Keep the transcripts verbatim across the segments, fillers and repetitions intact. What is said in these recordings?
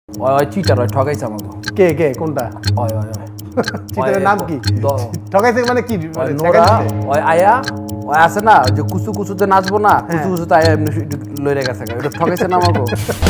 ওই ওই চিটার ওই ঠকাইছে আমাকে। কে কে কোনটা? ওই ওই ওই চিটারের নাম কি? ঠকাইছে মানে কি? নোরা ওই আয়া ওই আছে না যে কুসু কুসুতে নাচবো না, কুসু কুসুতে আয়া এমনি লইরে গেছে, এটা ঠকাইছে না আমাকে।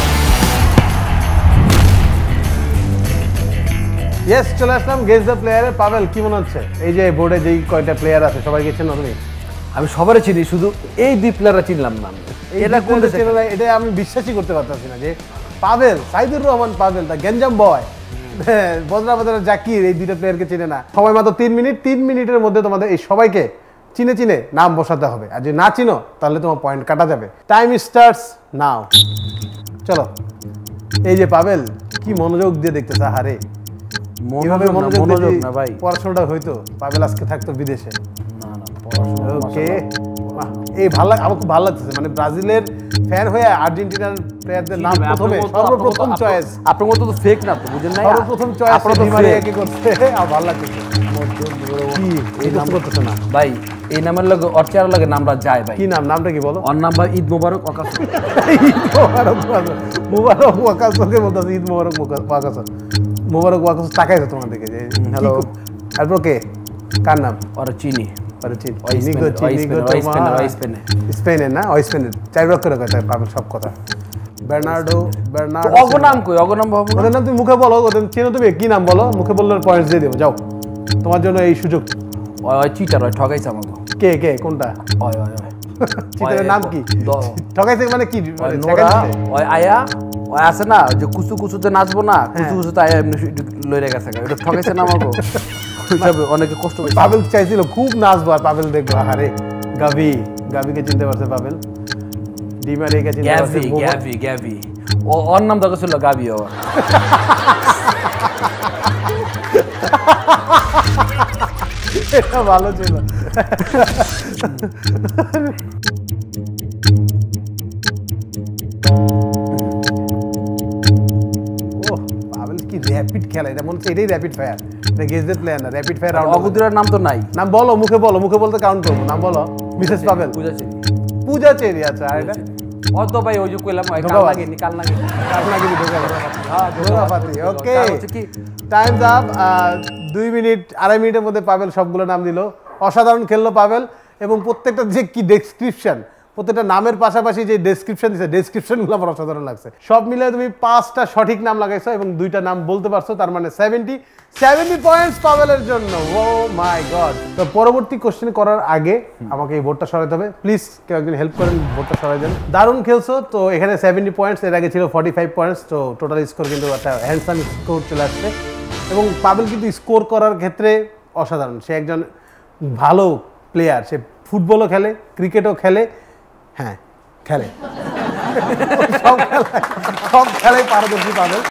ইয়েস, চলে আসলাম গেস দ্য প্লেয়ারে। পাভেল, কি মনে হচ্ছে এই যে বোর্ডে যেই কয়টা প্লেয়ার আছে সবাইকে চেনো তুমি? আমি সবারই চিনি, শুধু এই দুই প্লেয়াররা চিনলাম না। এটা কোন দেশে? এটা আমি বিশ্বাসই করতে পারতাছি না যে পাভেল, সাইদুর রহমান পাভেল, দা গেঞ্জাম বয়, বজরা বজরা জাকির, এই দুইটা প্লেয়ারকে চিনে না। সময় মাত্র তিন মিনিট। তিন মিনিটের মধ্যে তোমাদের এই সবাইকে চিনে চিনে নাম বসাতে হবে, আর যদি না চিনো তাহলে তোমার পয়েন্ট কাটা যাবে। Time starts now. চলো। এই যে পাভেল কি মনোযোগ দিয়ে দেখতেছে, হারে মনোযোগ না ভাই, পড়াশোনাটা হয়তো পাভেল আজকে থাকতো বিদেশে। না না, ওকে, এই ভালো, আমার খুব ভালো লাগতেছে, মানে ব্রাজিলের ফ্যান হয়ে আর্জেন্টিনার প্লেয়ারদের নাম প্রথমে সর্বপ্রথম চয়েস। আপনার মতো তো ফেক না তো, বুঝেন না, সর্বপ্রথম চয়েস আপনারা ডিমারিয়া কি করছে, আমার ভালো লাগতেছে। কি এই নাম করতেছ না ভাই, এই নামের লগে অর্চার লাগে নামটা যায় ভাই। কি নাম? নামটা কি বলো? ওর নাম ভাই ঈদ মোবারক ওয়াকাস। ঈদ মোবারক মোবারক ওয়াকাস, ওকে বলতেছে ঈদ মোবারক ওয়াকাস, মোবারক ওয়াকাস। তাকাইছো তোমার দিকে যে হ্যালো, তারপর কে কার নাম? ওরা চিনি, ওরা চিনি, স্পেনের না, ওই স্পেনের চার রক্ষের কথা পাবেন সব কথা। বার্নার্ডো, বার্নার্ডো অগ নাম কই? অগ নাম ভাবো, ওদের নাম তুমি মুখে বলো, ওদের চেনো তুমি? কি নাম বলো? মুখে বললে পয়েন্টস দিয়ে দেবো, যাও, তোমার জন্য এই সুযোগ। ওই ওই চিটার ওই ঠকাইছে আমাকে। কে কে কোনটা? ওই ওই ওই চিটারের নাম কি? ঠকাইছে মানে কি? নোরা ওই আয়া ওই আছে না যে কুসু কুসুতে নাচবো না, কুসু কুসুতে আয়া এমনি লইরে গেছে, এটা ঠকাইছে না আমাকে। অনেকে কষ্ট করে। পাভেল চাইছিল খুব নাচবো, আর পাভেল দেখবো, আরে গাভি, গাভিকে চিনতে পারছে পাভেল, ডিমারিয়াকে চিনতে পারছে। গ্যাভি গ্যাভি ও ওর নাম দরকার ছিল গাভি। ও এটা ভালো ছিল। ও পাভেল কি র‍্যাপিড খেলা, এটা মনে হচ্ছে এটাই র‍্যাপিড ফায়ার, এটা গেস দ্য প্লেয়ার না, র‍্যাপিড ফায়ার রাউন্ড। অগুদিরার নাম তো নাই। নাম বলো, মুখে বলো, মুখে বলতে কাউন্ট করবো। নাম বলো। মিসেস পাভেল, পূজা চেরি। পূজা চেরি, আচ্ছা। আর এটা ও তো ভাই ওই যে কইলাম কাল লাগেনি, কাল লাগেনি, কাল লাগেনি, ঢোকা হ্যাঁ ঢোকাপাতি। Okay, time's up. দুই মিনিট আড়াই মিনিটের মধ্যে পাভেল সবগুলো নাম দিল। অসাধারণ খেললো পাভেল, এবং প্রত্যেকটা যে কি ডেসক্রিপশন, প্রত্যেকটা নামের পাশাপাশি যে ডেসক্রিপশন দিচ্ছে, ডেসক্রিপশনগুলো আমার অসাধারণ লাগছে। সব মিলে তুমি পাঁচটা সঠিক নাম লাগাইছো এবং দুইটা নাম বলতে পারছো, তার মানে সেভেন্টি সেভেন্টি পয়েন্টস পাভেলের জন্য। Oh my god. তো পরবর্তী কোশ্চেন করার আগে আমাকে এই বোর্ডটা সরাতে হবে, প্লিজ কেউ একজন হেল্প করেন, বোর্ডটা সরাই দেন। দারুণ খেলছো। তো এখানে সেভেন্টি পয়েন্টস, এর আগে ছিল ফর্টি ফাইভ পয়েন্টস, তো টোটাল স্কোর কিন্তু একটা হ্যান্ডসাম স্কোর চলে আসছে। এবং পাভেল কিন্তু স্কোর করার ক্ষেত্রে অসাধারণ, সে একজন ভালো প্লেয়ার, সে ফুটবলও খেলে, ক্রিকেটও খেলে, হ্যাঁ খেলে, সব খেলায় সব খেলায় পারদর্শী পাভেল।